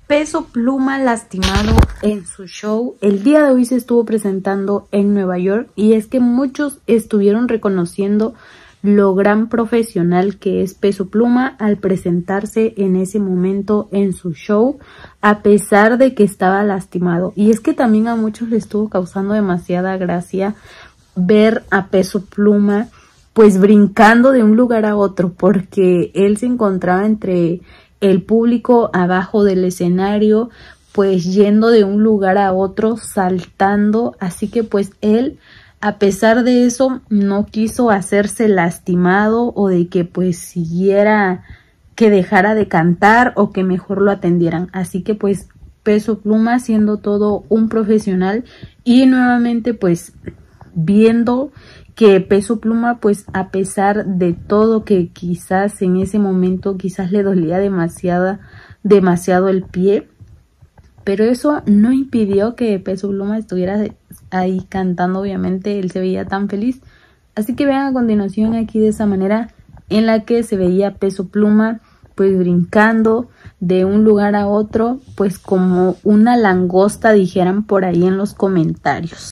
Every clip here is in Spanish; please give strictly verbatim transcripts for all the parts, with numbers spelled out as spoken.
Peso Pluma lastimado en su show. El día de hoy se estuvo presentando en Nueva York y es que muchos estuvieron reconociendo lo gran profesional que es Peso Pluma al presentarse en ese momento en su show, a pesar de que estaba lastimado. Y es que también a muchos les estuvo causando demasiada gracia ver a Peso Pluma pues brincando de un lugar a otro, porque él se encontraba entre el público abajo del escenario, pues yendo de un lugar a otro, saltando. Así que pues él, a pesar de eso, no quiso hacerse lastimado o de que pues siguiera, que dejara de cantar o que mejor lo atendieran. Así que pues Peso Pluma siendo todo un profesional y nuevamente pues viendo que Peso Pluma pues a pesar de todo, que quizás en ese momento quizás le dolía demasiada, demasiado el pie, pero eso no impidió que Peso Pluma estuviera ahí cantando. Obviamente él se veía tan feliz. Así que vean a continuación aquí de esa manera en la que se veía Peso Pluma pues brincando de un lugar a otro, pues como una langosta, dijeran por ahí en los comentarios.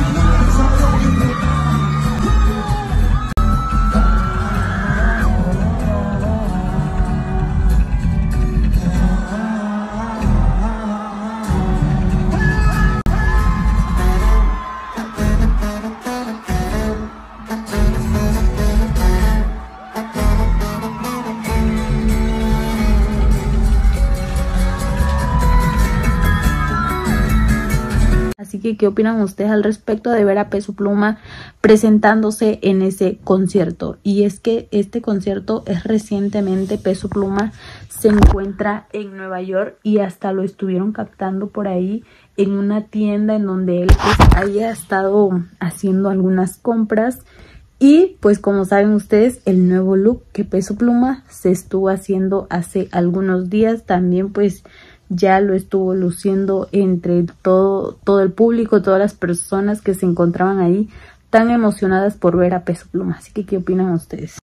Así que, ¿qué opinan ustedes al respecto de ver a Peso Pluma presentándose en ese concierto? Y es que este concierto es recientemente. Peso Pluma se encuentra en Nueva York y hasta lo estuvieron captando por ahí en una tienda en donde él pues haya estado haciendo algunas compras. Y pues como saben ustedes, el nuevo look que Peso Pluma se estuvo haciendo hace algunos días también pues ya lo estuvo luciendo entre todo, todo el público, todas las personas que se encontraban ahí tan emocionadas por ver a Peso Pluma. Así que, ¿qué opinan ustedes?